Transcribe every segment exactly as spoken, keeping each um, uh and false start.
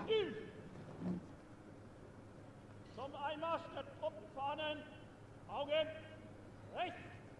Still! Zum Einmarsch der Truppenfahnen. Augen rechts!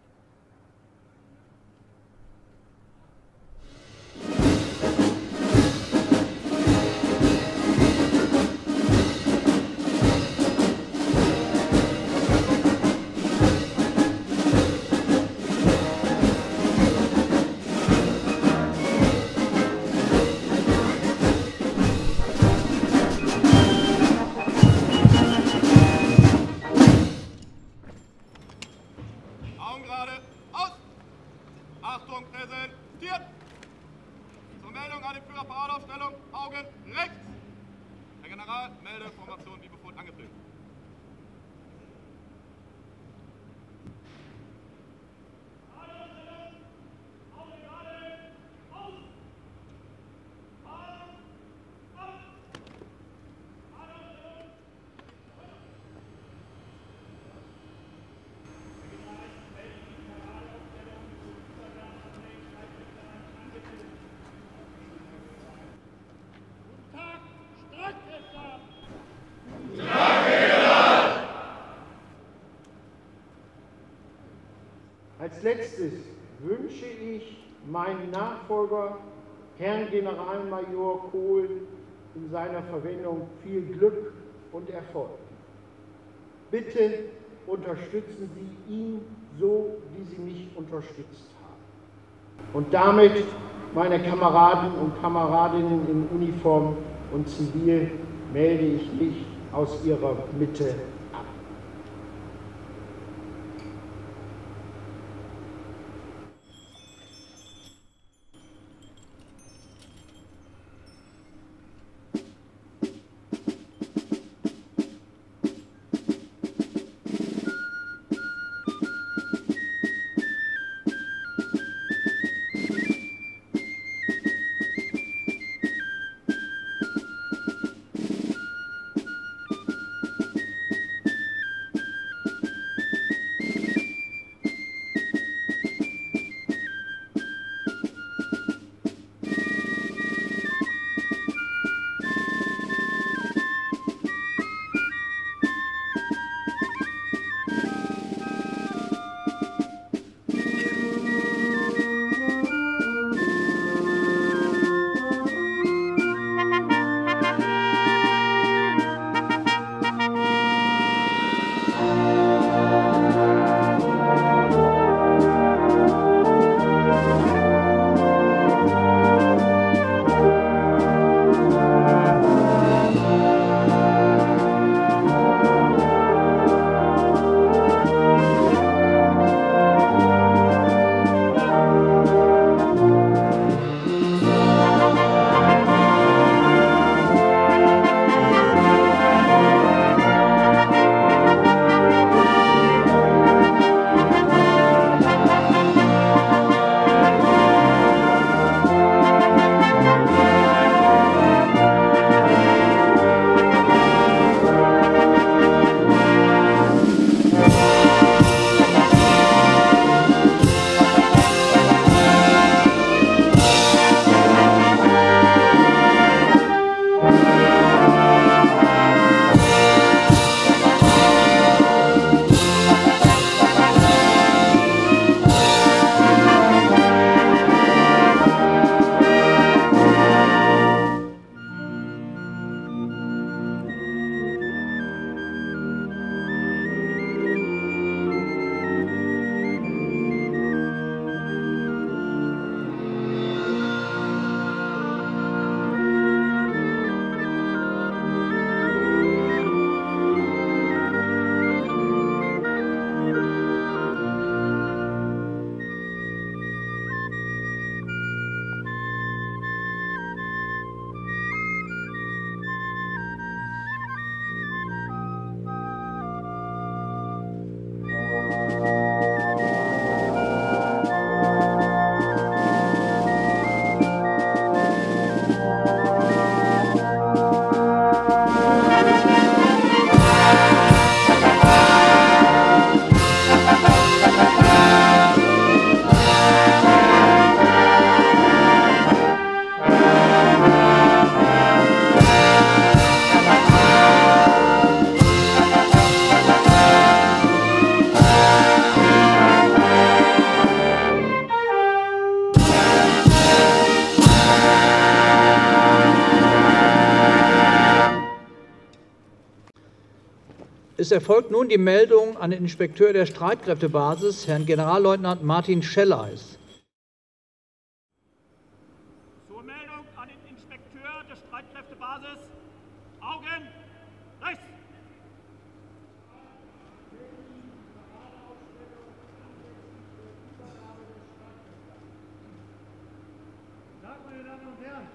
Als letztes wünsche ich meinen Nachfolger, Herrn Generalmajor Kohl, in seiner Verwendung viel Glück und Erfolg. Bitte unterstützen Sie ihn so, wie Sie mich unterstützt haben. Und damit, meine Kameraden und Kameradinnen in Uniform und Zivil, melde ich mich aus Ihrer Mitte ab. Es erfolgt nun die Meldung an den Inspekteur der Streitkräftebasis, Herrn Generalleutnant Martin Schelleis. Zur Meldung an den Inspekteur der Streitkräftebasis. Augen rechts. Guten Tag, meine Damen und Herren.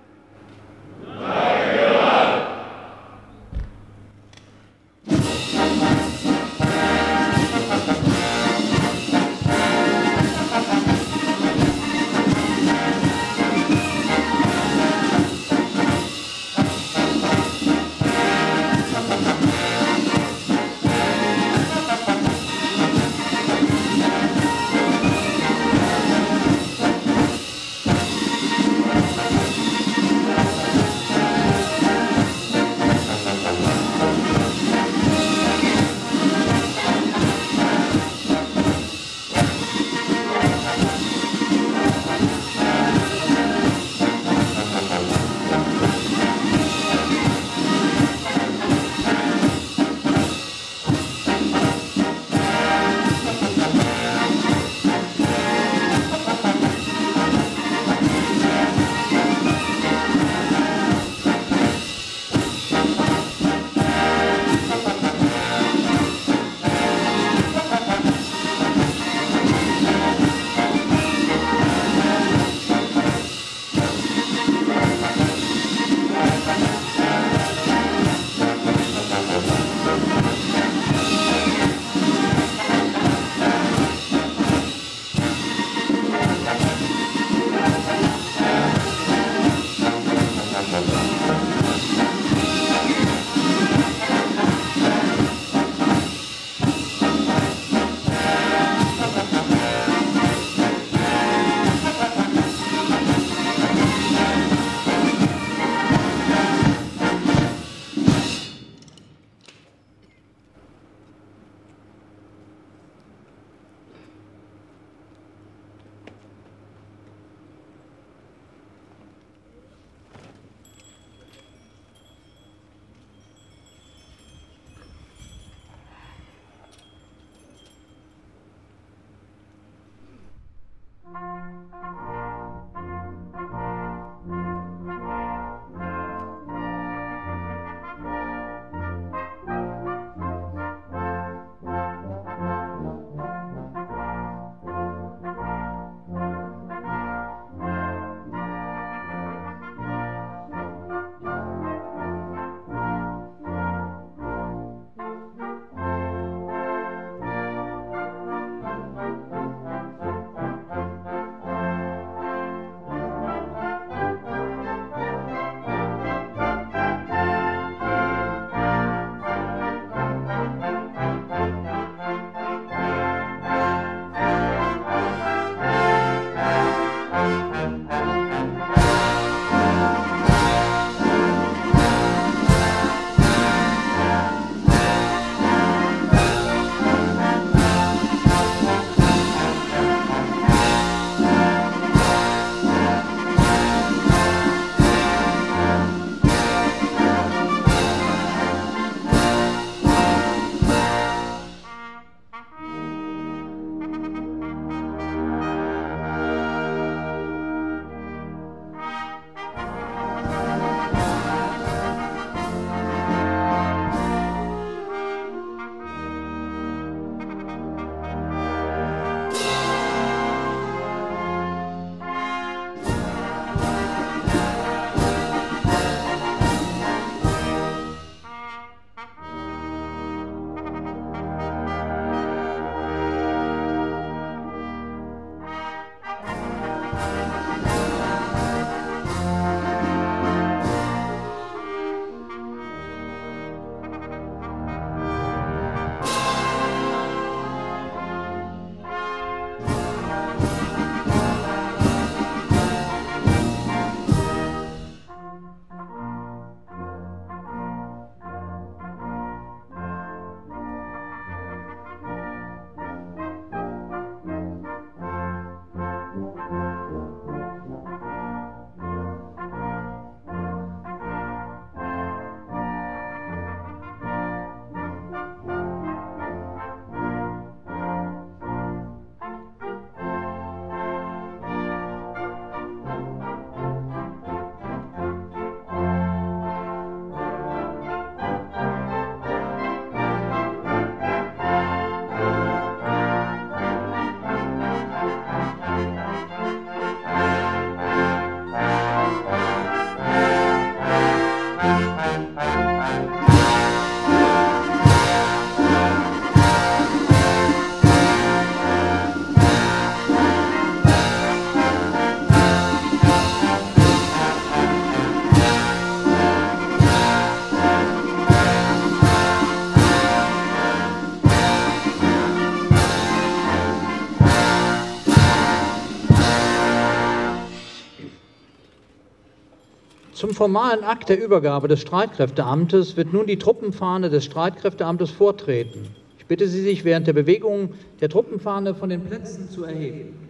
Zum formalen Akt der Übergabe des Streitkräfteamtes wird nun die Truppenfahne des Streitkräfteamtes vortreten. Ich bitte Sie, sich während der Bewegung der Truppenfahne von den Plätzen zu erheben.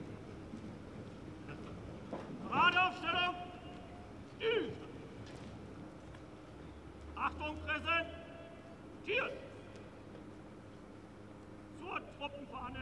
Paradeaufstellung. Achtung, präsentiert. Zur Truppenfahne.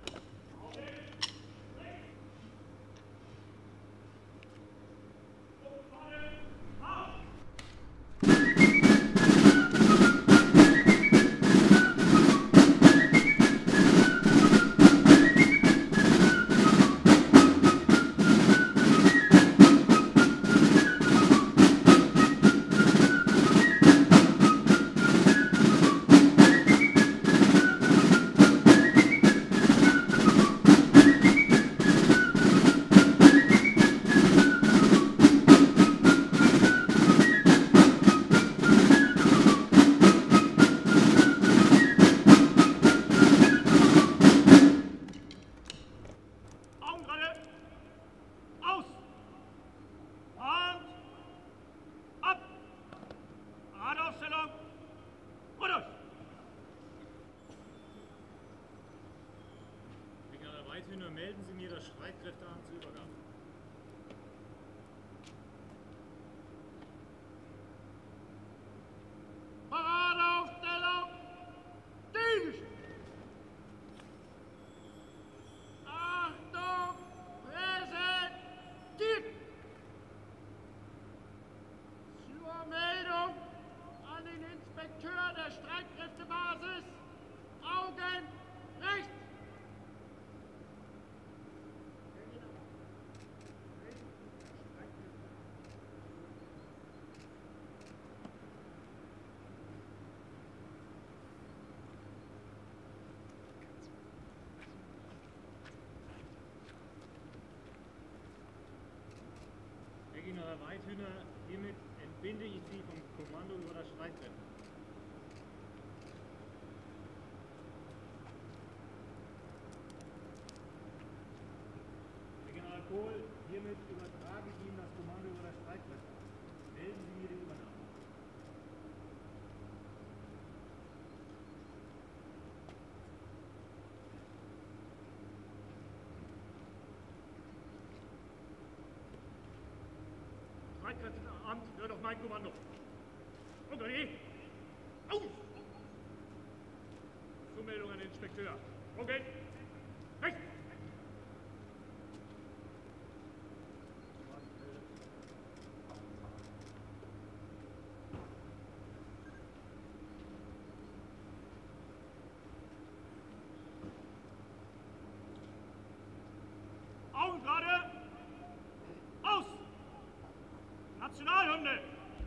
Weidhüner, melden Sie mir das Streitkräfteamt zur Übergabe. Paradeaufstellung. Dienst. Achtung, präsentiert. Zur Meldung an den Inspekteur der Streitkräftebasis. Augen rechts. Herr Weidhüner, hiermit entbinde ich Sie vom Kommando über das Streitkräfteamt. Herr General Kohl, hiermit übertrage ich Ihnen das Kommando über das Streitkräfteamt. Melden Sie mir die Übernahme. Streitkräfteamt, hört auf mein Kommando. Unter die. Aus! Zumeldung an den Inspekteur. Okay. Rechts! Augen gerade. Aus! Nationalhymne!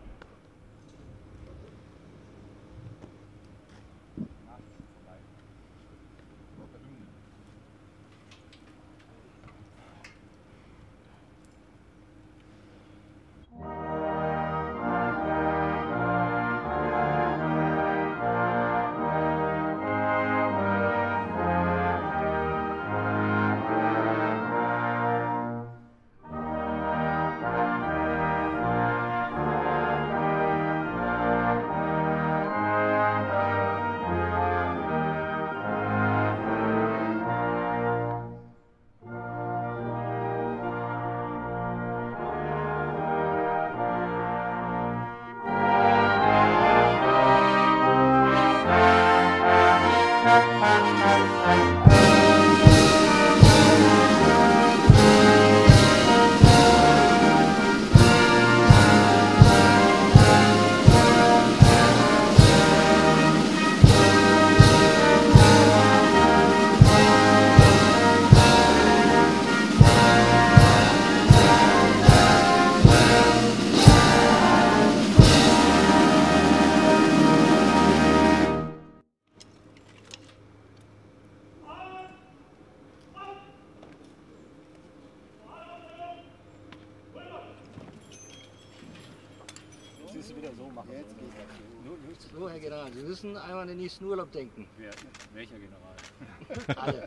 So, Herr General, Sie müssen einmal an den nächsten Urlaub denken. Wer, welcher General? Alle.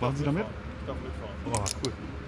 Machen Sie damit? Ich darf mitfahren. Oh, cool.